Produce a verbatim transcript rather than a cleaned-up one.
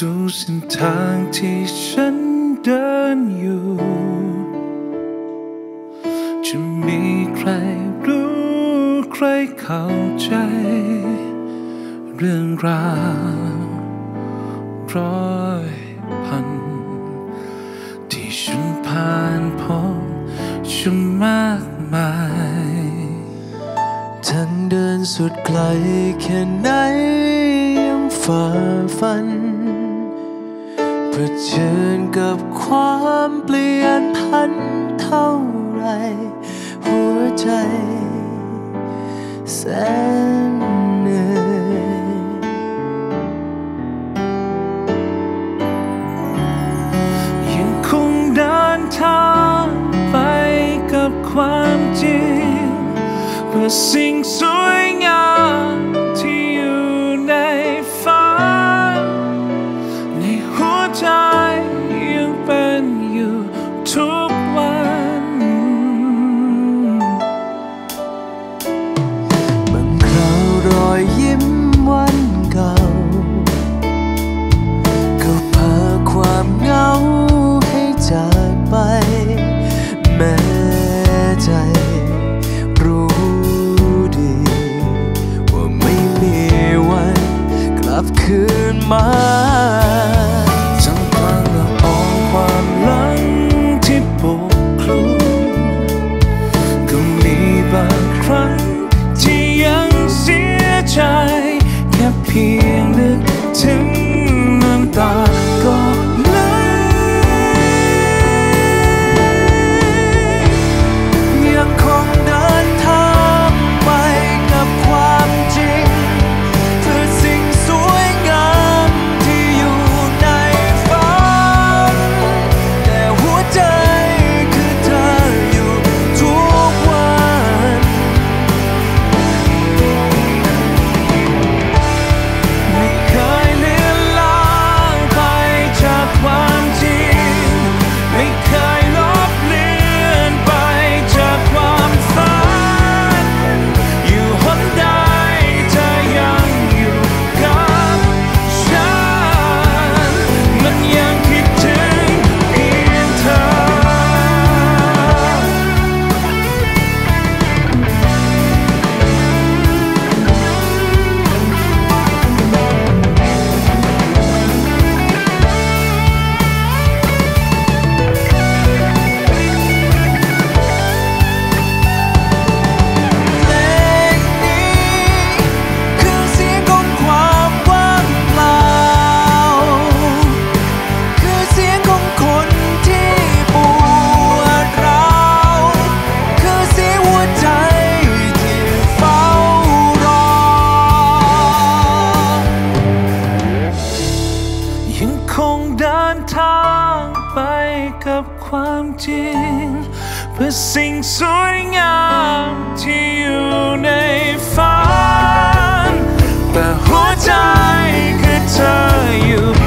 ดูเส้นทางที่ฉันเดินอยู่จะมีใครรู้ใครเข้าใจเรื่องราวร้อยพันที่ฉันผ่านพ้นฉันมากมายทั้งเดินสุดไกลแค่ไหนยังฝ่าฟันเผชิญกับความเปลี่ยนพันเท่าไรหัวใจแสนเหนื่อยยังคงเดินทางไปกับความจริงเพื่อสิ่งสวยงามที่อยู่ในฝันในหัวใจยังเป็นอยู่ทุกวันบางคราวรอยยิ้มวันเก่าก็พาความเหงาให้จากไปแม้ใจรู้ดีว่าไม่มีวันกลับคืนมาจำกลางละอองความหลังที่ปกคลุมก็มีบางครั้งที่ยังเสียใจแค่เพียงนึกถึงน้ำตาก็ไหลยังคงเดินทางไปกับความจริงเพื่อสิ่งสวยงามที่อยู่ในฝันแต่หัวใจคือเธออยู่ทุกวันไม่เคยเลือนลางไปจากความจริงไม่เคยลบเลือนไปจากความฝันอยู่หนใดเธอยังอยู่กับฉันมันยังคิดถึงเพียงเธอเพลงนี้คือเสียงของความว่างเปล่าคือเสียงของคนที่ปวดร้าวคือเสียงหัวใจที่เฝ้ารอยังคงเดินทางไปกับความจริงเพื่อสิ่งสวยงามที่อยู่ในฝันแต่หัวใจคือเธออยู่